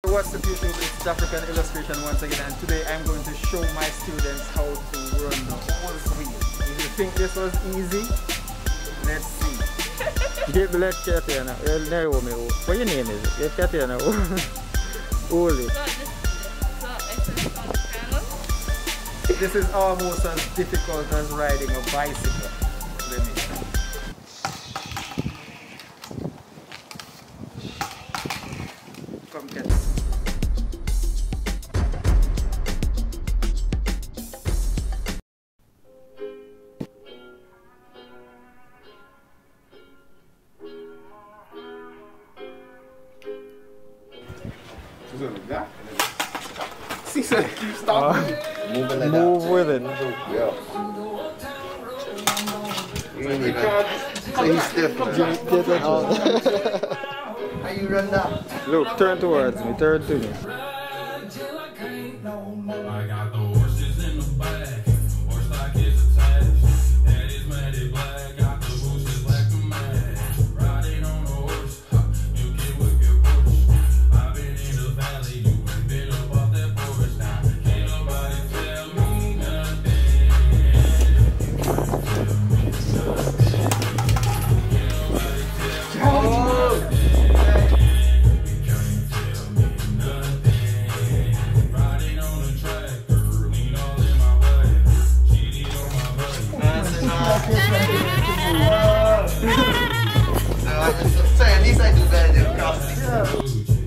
What's up YouTube, it's African Illustration once again, and today I'm going to show my students how to run the horse wheel. If you think this was easy, let's see. Give let Katina, what your name is? Get Katina. Holy. This is almost as difficult as riding a bicycle. Let me. Come get it. See, so stop. Move with it. Yeah. You ain't even. So he's stiff. Get that on. How you run that? Look, turn towards me, turn to me. I got the horses in the back, horse stock is attached. Head is matted black, got the bushes black to match. Riding on a horse, you get what you push. I've been in the valley, you ain't been up off that porch. Now can't nobody tell me nothing. You can't tell me nothing. Can't nobody tell me nothing. So at least I do better than crossing.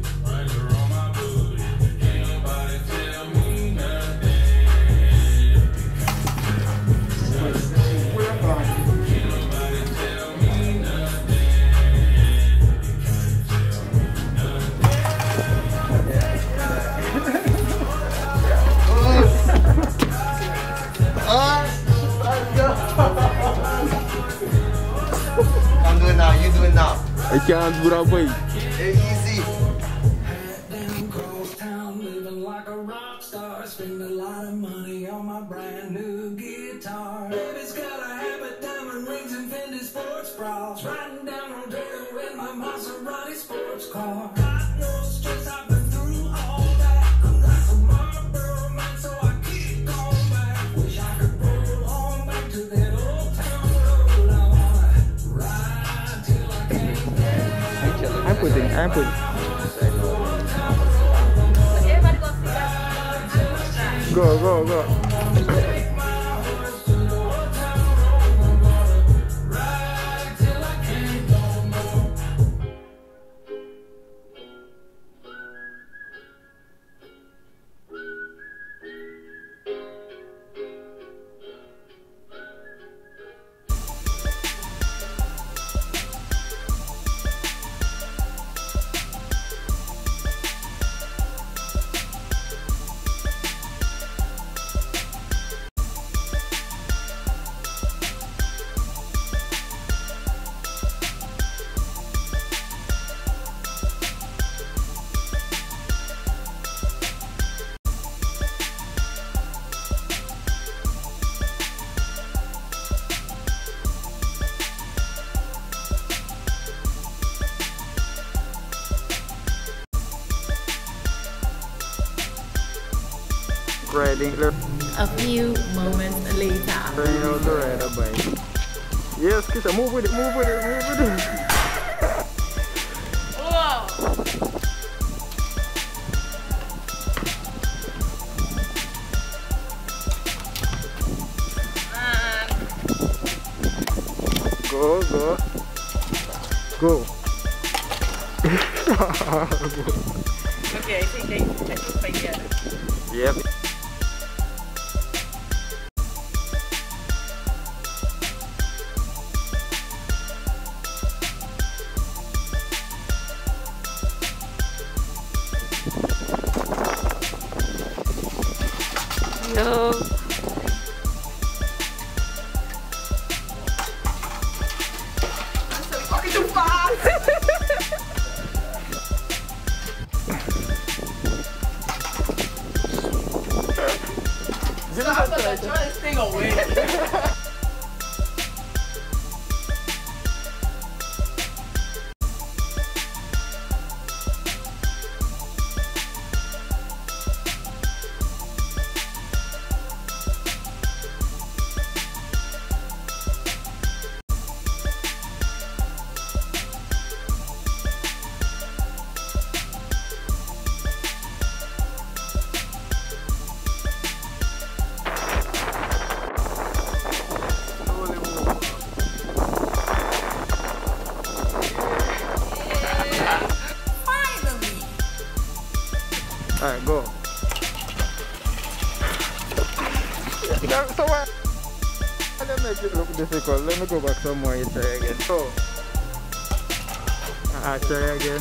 I'm doing now, you doing now. I can't do that, boy. Easy. Living like a rock star, spend a lot of money on my brand new guitar. Baby's got a habit, diamond rings and Fendi sports bras. Riding down Rodeo in my Maserati sports car. Got no stress, I've been through all that. I'm like a Marlboro man, so I keep going back. Wish I could roll on back to that old town road. I wanna ride till I can't get. I'm putting. Go. Riding. A few moments later. Learning how to ride a bike. Yes, Kisha, move with it. Whoa! Go. Okay, I think I took my get it. Yep. Yo. Fucking too fast! Stop it, I'm trying to stay away. Alright, go. So what? Let me make it look difficult. Let me go back some more and try again. So, try again.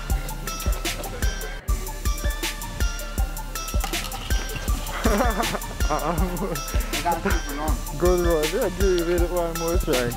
Good one. Yeah, give it one more try.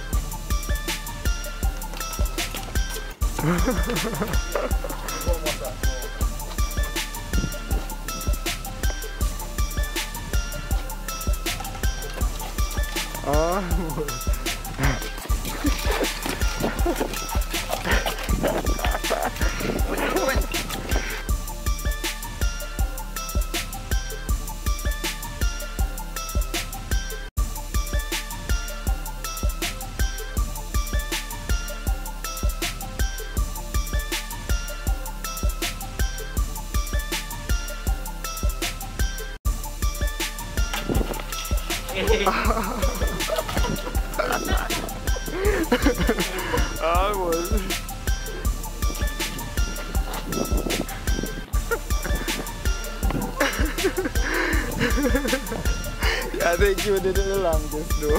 Almost. I think you did it the longest though.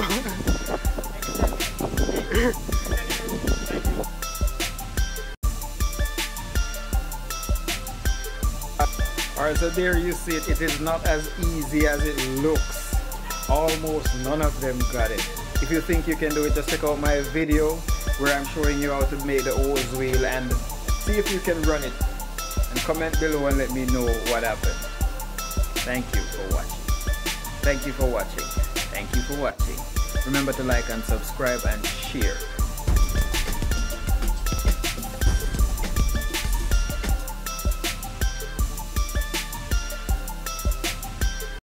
Alright, so there you see it. It is not as easy as it looks. Almost none of them got it. If you think you can do it, just check out my video where I'm showing you how to make the hose wheel and see if you can run it. And comment below and let me know what happened. Thank you for watching. Thank you for watching. Thank you for watching. Remember to like and subscribe and share.